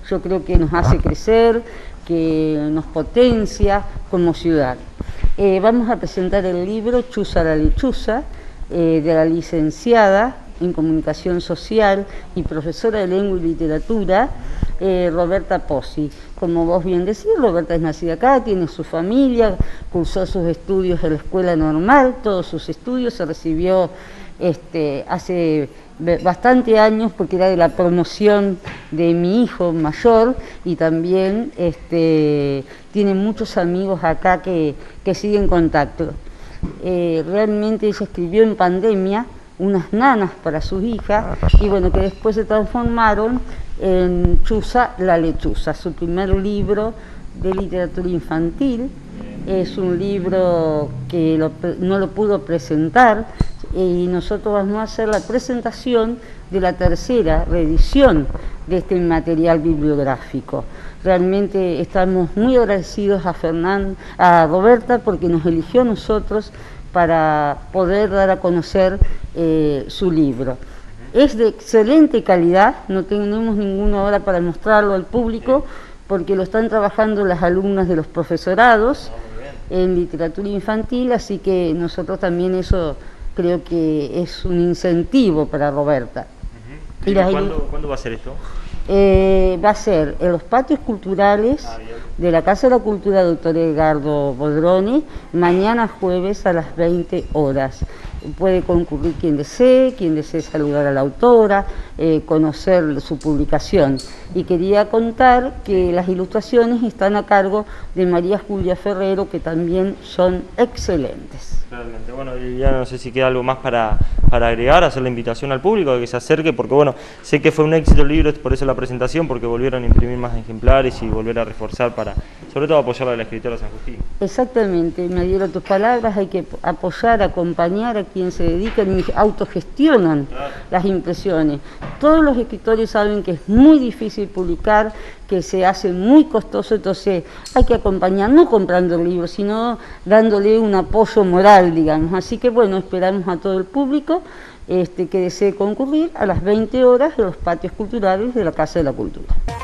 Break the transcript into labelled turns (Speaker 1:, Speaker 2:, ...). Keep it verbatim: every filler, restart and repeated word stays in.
Speaker 1: yo creo que nos hace crecer, que nos potencia como ciudad. Eh, vamos a presentar el libro Chuza la lechuza, eh, de la licenciada en Comunicación Social y profesora de Lengua y Literatura, eh, Roberta Pozzi. Como vos bien decís, Roberta es nacida acá, tiene su familia, cursó sus estudios en la escuela normal, todos sus estudios, se recibió este, hace bastante años porque era de la promoción de mi hijo mayor, y también este, tiene muchos amigos acá que, que siguen contacto. Eh, realmente ella escribió en pandemia unas nanas para sus hijas, y bueno, que después se transformaron en Chuza la lechuza, su primer libro de literatura infantil. Es un libro que lo, no lo pudo presentar, y nosotros vamos a hacer la presentación de la tercera reedición de este material bibliográfico. Realmente estamos muy agradecidos a, Fernán, a Roberta, porque nos eligió a nosotros para poder dar a conocer eh, su libro. Es de excelente calidad, no tenemos ninguna hora para mostrarlo al público, porque lo están trabajando las alumnas de los profesorados en literatura infantil, así que nosotros también eso creo que es un incentivo para Roberta.
Speaker 2: Uh-huh. ¿Y las ¿cuándo, ¿Cuándo va a ser esto?
Speaker 1: Eh, va a ser en los patios culturales ah, de la Casa de la Cultura Doctor Edgardo Bodroni, mañana jueves a las veinte horas. Puede concurrir quien desee, quien desee saludar a la autora, eh, conocer su publicación. Y quería contar que las ilustraciones están a cargo de María Julia Ferrero, que también son excelentes.
Speaker 2: Realmente, bueno, y ya no sé si queda algo más para, para agregar, hacer la invitación al público a que se acerque, porque bueno, sé que fue un éxito el libro, por eso la presentación, porque volvieron a imprimir más ejemplares y volver a reforzar para, sobre todo, apoyar a la escritora San Justín.
Speaker 1: Exactamente, me dieron tus palabras, hay que apoyar, acompañar a quien se dedican y autogestionan claro. las impresiones. Todos los escritores saben que es muy difícil publicar, que se hace muy costoso, entonces hay que acompañar, no comprando el libro, sino dándole un apoyo moral, digamos. Así que bueno, esperamos a todo el público este, que desee concurrir a las veinte horas en los patios culturales de la Casa de la Cultura.